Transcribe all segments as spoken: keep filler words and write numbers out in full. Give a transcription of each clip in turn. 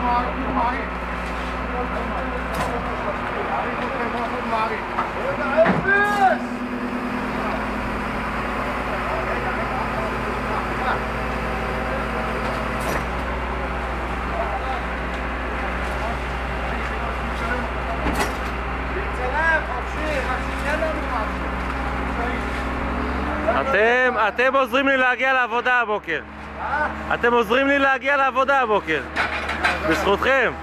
אתם, אתם עוזרים לי להגיע לעבודה הבוקר. אתם עוזרים לי להגיע לעבודה הבוקר. בזכותכם.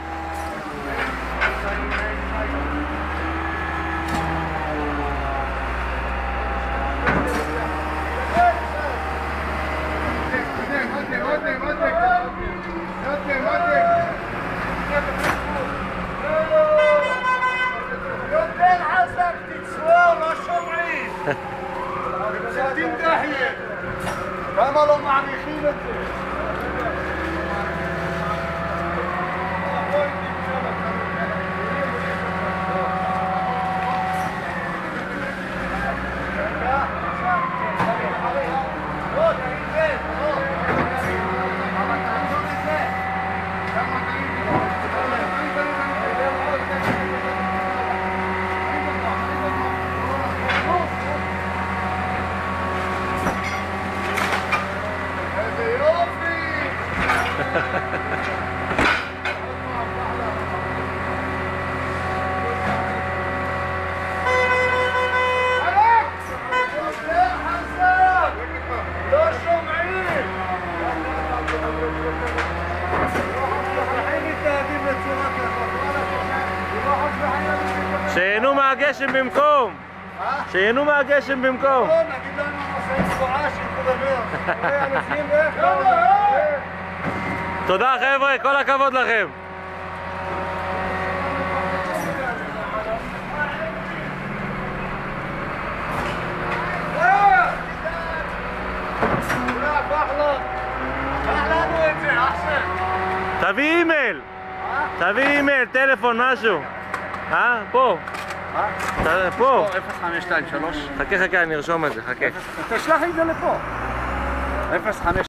יותר חזק, תצרור, לא שומעים. שתים דחיה. למה לא מעריכים את זה? שיהנו מהגשם במקום! שיהנו מהגשם במקום! נגיד לנו משאית תקועה שתדבר. תודה חבר'ה, כל הכבוד לכם! תביא אימייל! תביא אימייל, טלפון, משהו! אה? פה! פה! אפס חמש שתיים שלוש. חכה חכה, אני ארשום את זה, חכה. תשלח את זה לפה. אפס חמש